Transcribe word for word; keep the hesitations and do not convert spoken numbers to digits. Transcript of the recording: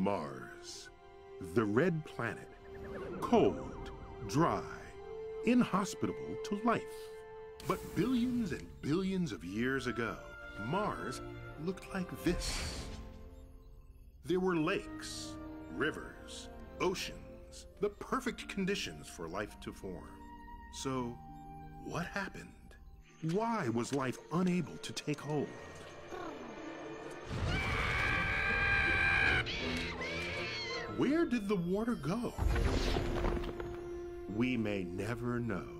Mars, the red planet, cold, dry, inhospitable to life. But billions and billions of years ago, Mars looked like this. There were lakes, rivers, oceans, the perfect conditions for life to form. So, what happened? Why was life unable to take hold? Where did the water go? We may never know.